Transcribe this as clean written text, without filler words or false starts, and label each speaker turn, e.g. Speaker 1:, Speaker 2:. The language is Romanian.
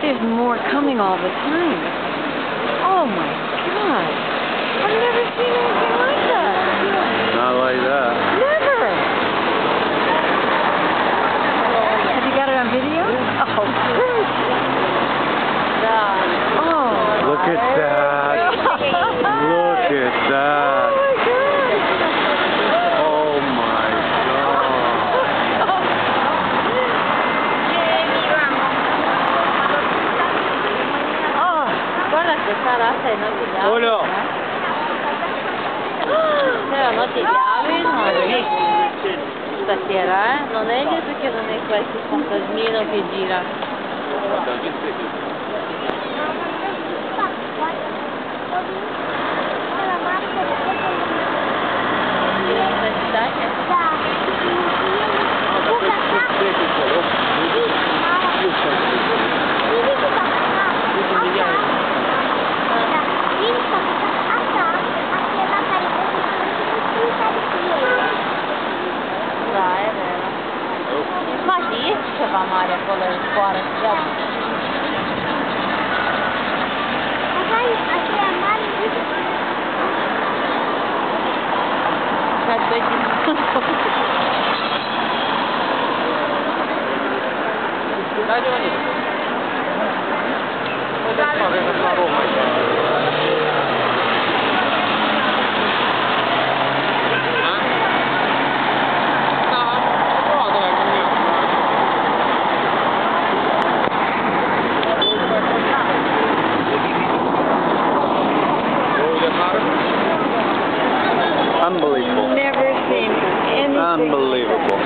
Speaker 1: there's more coming all the time. Oh my God. I've never seen anything like that.
Speaker 2: Not like that.
Speaker 1: Never. Have you got it on video? Oh, great. Oh.
Speaker 2: Look at that. Look at that. Oh my God.
Speaker 1: Oh,
Speaker 3: guarda che sarà se non ti diamo.
Speaker 2: Julio.
Speaker 3: Se non ti diamo, stasera, non è detto che non è qualche fantasmino che gira. Da, e vero. Ma sì, ceva mare acolo în scoară.
Speaker 2: Dai, Giovanni. La Roma. Unbelievable.
Speaker 1: never seen anything.
Speaker 2: Unbelievable.